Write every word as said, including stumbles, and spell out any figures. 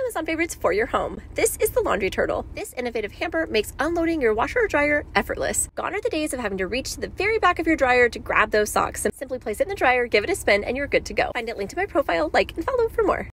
Amazon favorites for your home. This is the Laundry Turtle. This innovative hamper makes unloading your washer or dryer effortless. Gone are the days of having to reach to the very back of your dryer to grab those socks. Simply place it in the dryer, give it a spin, and you're good to go. Find it linked to my profile, like and follow for more.